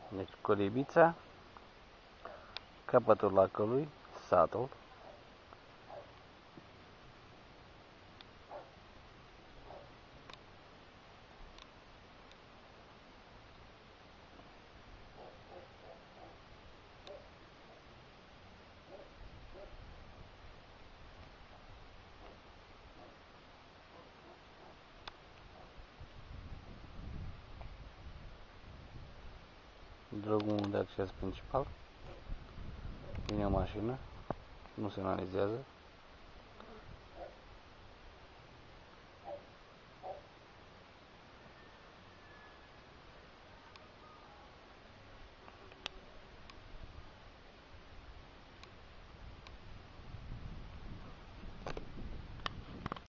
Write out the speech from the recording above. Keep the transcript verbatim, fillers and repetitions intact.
Deci Colibița, capătul lacului, satul. Drumul de acces principal. Vine o mașină, nu semnalizează.